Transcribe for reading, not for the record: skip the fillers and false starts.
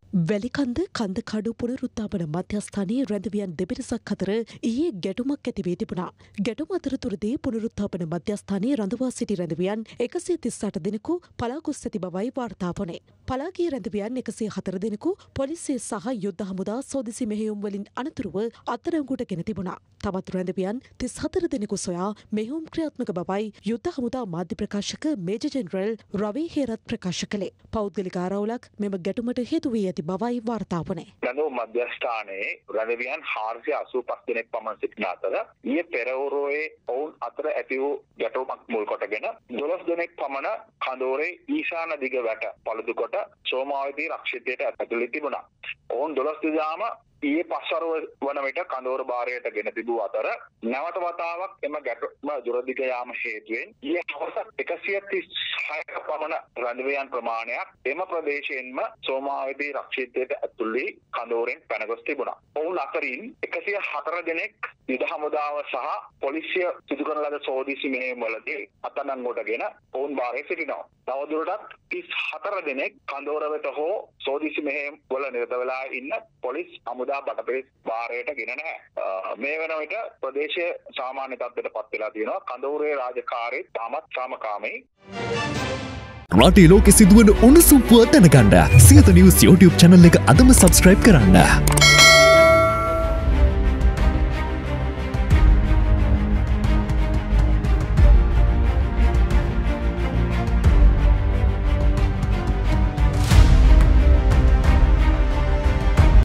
වැලිකන්ද කන්දකඩු පුනරුත්ථාපන මධ්‍යස්ථානයේ රැඳවියන් දෙපිරිසක් අතර ඊයේ ගැටුමක් ඇති වී තිබුණා. ගැටුම අතරතුරදී පුනරුත්ථාපන මධ්‍යස්ථානයේ රඳවා සිටි රැඳවියන් 138 දෙනෙකු පලා ගොස් ඇති බවයි වාර්තා වුණේ. පලා ගිය රැඳවියන් 104 දෙනෙකු පොලිසිය සහ යුද්ධ හමුදා සෝදිසි මෙහෙයුම් වලින් අනතුරුව අත්අඩංගුවට ගෙන තිබුණා. තවත් රැඳවියන් 34 දෙනෙකු සොයා මෙහෙයුම් ක්‍රියාත්මක බවයි යුද්ධ හමුදා මාධ්‍ය ප්‍රකාශක මේජර් ජෙනරල් රවි හේරත් ප්‍රකාශ කළේ. පෞද්ගලික ආරවුලක් මෙම ගැටුමට හේතු වී ඇති බවයි වාර්තා වුණේ. රැඳවුම් මධ්‍යස්ථානයේ රැඳවියන් 485 දෙනෙක් පමණ සිටින අතර ඊයේ පෙරවරුවේ ඔවුන් අතර ඇති වූ ගැටුමක් මුල් කොටගෙන 12 දෙනෙක් පමණ කඳවුරේ ඊශාන දිග වැට පළුදු කොට සෝමාවතී රක්ෂිතයට ඇතුළු තිබුණා. ඔවුන් 12 දෙනාම ඊයේ පස්වරුව වන විට කඳවුර භාරයට ගෙන තිබූ අතර නැවත වතාවක් එම ගැටුම දුරදිග යාම හේතුවෙන් ඊයේ හවස 136ක පමණ රැඳවියන් ප්‍රමාණයක් එම ප්‍රදේශයෙන්ම සෝමාවතී රක්ෂිතයට ඇතුළු වී කඳවුරෙන් පැන ගොස් තිබුණා. ඔවුන් අතරින් 104 දෙනෙක් යුද හමුදාව සහ පොලිසිය සිදු කරන ලද සෝදිසි මෙහෙයුම් වලදී අත්අඩංගුවටගෙන ඔවුන් භාරයේ සිටිනවා. තවදුරටත් 34 දෙනෙක් කඳවුර වෙත හෝ සෝදිසි මෙහෙයුම් වල නිරත වෙලා ඉන්න පොලිස් හමුදා බටපිරිස් භාරයට ගෙන නැහැ. මේ වෙන විට ප්‍රදේශයේ සාමාන්‍ය තත්ත්වයට පත් වෙලා තියෙනවා. කඳවුරේ රාජකාරී තාමත් සාමකාමී. රටේ ලෝකෙ සිදුවන උණුසුම් පුවත් දැනගන්න සියත නිවුස් YouTube channel එක අදම subscribe කරන්න.